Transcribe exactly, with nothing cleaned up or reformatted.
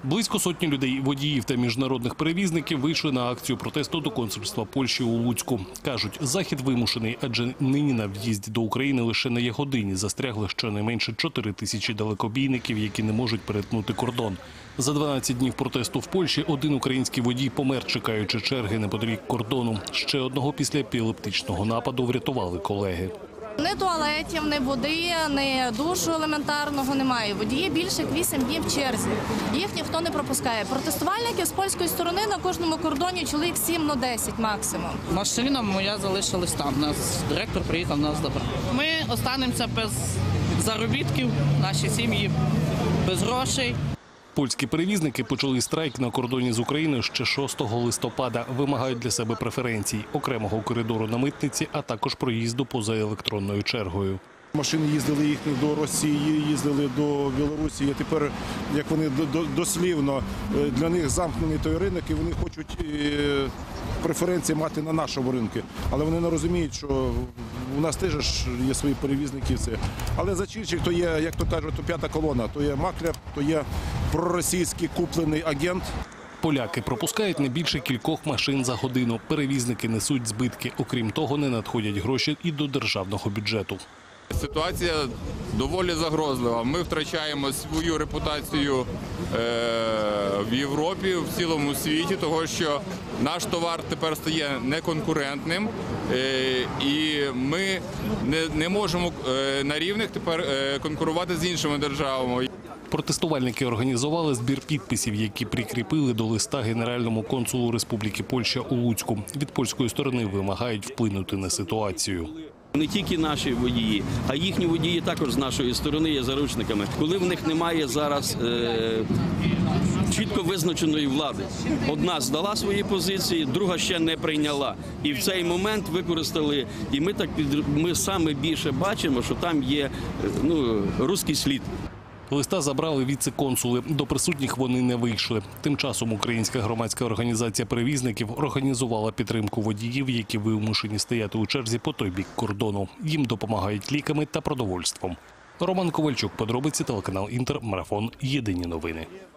Близько сотні людей, водіїв та міжнародних перевізників вийшли на акцію протесту до консульства Польщі у Луцьку. Кажуть, захід вимушений, адже нині на в'їзді до України лише на є-годині застрягли щонайменше чотири тисячі далекобійників, які не можуть перетнути кордон. За дванадцять днів протесту в Польщі один український водій помер, чекаючи черги неподалік кордону. Ще одного після епілептичного нападу врятували колеги. Ні туалетів, ні води, ні душу елементарного немає. Водії більше як вісім днів в черзі. Їх ніхто не пропускає. Протестувальники з польської сторони на кожному кордоні чоловік сім на десять максимум. Машина моя залишилась там. Нас директор приїхав нас забрати. Ми останемося без заробітків, наші сім'ї без грошей. Польські перевізники почали страйк на кордоні з Україною ще шостого листопада. Вимагають для себе преференцій, окремого коридору на митниці, а також проїзду поза електронною чергою. Машини їздили їхні до Росії, їздили до Білорусі. А тепер, як вони дослівно, для них замкнений той ринок, і вони хочуть преференції мати на нашому ринку. Але вони не розуміють, що у нас теж є свої перевізники. Але зачинщик, то є, як то кажуть, то п'ята колона, то є макляр, то є проросійський куплений агент. Поляки пропускають не більше кількох машин за годину. Перевізники несуть збитки. Окрім того, не надходять гроші і до державного бюджету. Ситуація доволі загрозлива. Ми втрачаємо свою репутацію в Європі, в цілому світі, того що наш товар тепер стає неконкурентним і ми не можемо на рівних тепер конкурувати з іншими державами. Протестувальники організували збір підписів, які прикріпили до листа генеральному консулу Республіки Польща у Луцьку. Від польської сторони вимагають вплинути на ситуацію. Не тільки наші водії, а їхні водії також з нашої сторони є заручниками. Коли в них немає зараз е чітко визначеної влади. Одна здала свої позиції, друга ще не прийняла. І в цей момент використали, і ми так під ми саме більше бачимо, що там є ну руський слід. Листа забрали віце-консули. До присутніх вони не вийшли. Тим часом українська громадська організація перевізників організувала підтримку водіїв, які вимушені стояти у черзі по той бік кордону. Їм допомагають ліками та продовольством. Роман Ковальчук, подробиці, телеканал Інтер, марафон, єдині новини.